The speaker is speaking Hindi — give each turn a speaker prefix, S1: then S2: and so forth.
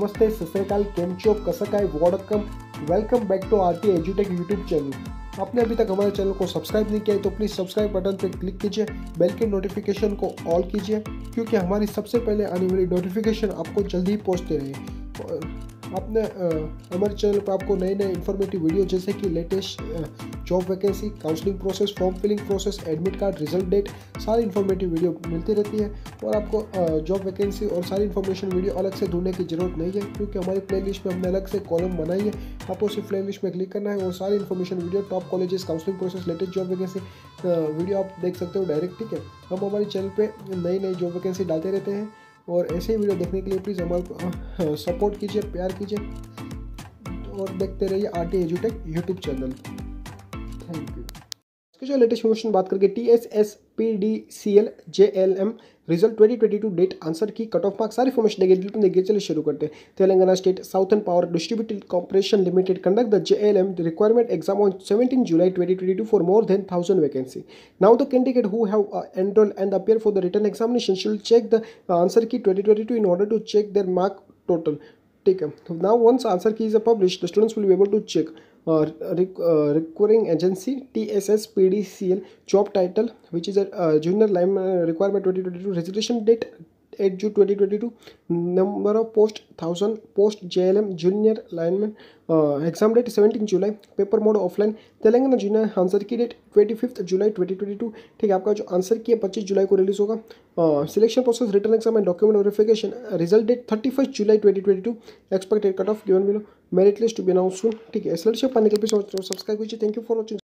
S1: नमस्ते, सत श्री अकाल, केम छो, कसं काय, वॉडकम, वेलकम बैक टू आरटी एजुटेक यूट्यूब चैनल। आपने अभी तक हमारे चैनल को सब्सक्राइब नहीं किया है तो प्लीज़ सब्सक्राइब बटन पर क्लिक कीजिए, बेल के नोटिफिकेशन को ऑल कीजिए क्योंकि हमारी सबसे पहले आने वाली नोटिफिकेशन आपको जल्दी ही पहुँचते रहे। आपने हमारे चैनल पर आपको नए नए इन्फॉर्मेटिव वीडियो जैसे कि latest job vacancy, counselling process, form filling process, admit card, result date, सारी इन्फॉर्मेटिव वीडियो मिलती रहती है। और आपको जॉब वैकेंसी और सारी इन्फॉर्मेशन वीडियो अलग से ढूंढने की ज़रूरत नहीं है क्योंकि हमारी प्लेलिस्ट में हमने अलग से कॉलम बनाई है। आपको सिर्फ प्लेलिस्ट में क्लिक करना है और सारी information video, top colleges, counselling process, latest job vacancy video आप देख सकते हो डायरेक्ट। ठीक है, हम हमारे चैनल पर नई नई जॉब वैकेंसी डालते रहते हैं और ऐसे ही वीडियो देखने के लिए प्लीज़ हमारे सपोर्ट कीजिए, प्यार कीजिए और देखते रहिए आरटी एजुटेक यूट्यूब चैनल। Thank you. इसकी जो लेटेस्ट इन्फॉर्मेशन बात करके TSS-PDCL JLM result 2022 date, answer key, cut off marks, सारी इन्फॉर्मेशन देखिए। चलिए शुरू करते हैं। Telangana state southern power distributed corporation limited conduct the JLM requirement exam on 17 July 2022 for more than 1000 vacancy. Now the candidate who have enrolled and appear for the written examination should check the answer key 2022 in order to check their mark total. ठीक है, तो now once answer key is published, the students will be able to check requiring agency TSS-PDCL, job title which is a junior lineman requirement 2022, registration date 8 June 2022, number of post 1000, post JLM junior lineman, exam date 17 July, paper mode offline, Telangana junior, answer key date 25 July 2022। ठीक है, आपका जो आंसर की है 25 जुलाई को रिलीज होगा। Selection process, return exam and document verification, result date 31 July 2022, expected cut off given below, merit list to be announce soon. ठीक है, इस लक्ष्य पाने के लिए सब्सक्राइब कीजिए। Thank you for watching.